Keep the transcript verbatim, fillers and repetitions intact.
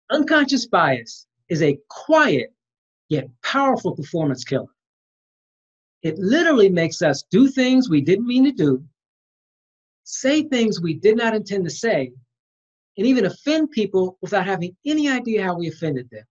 Unconscious bias is a quiet yet powerful performance killer. It literally makes us do things we didn't mean to do, say things we did not intend to say, and even offend people without having any idea how we offended them.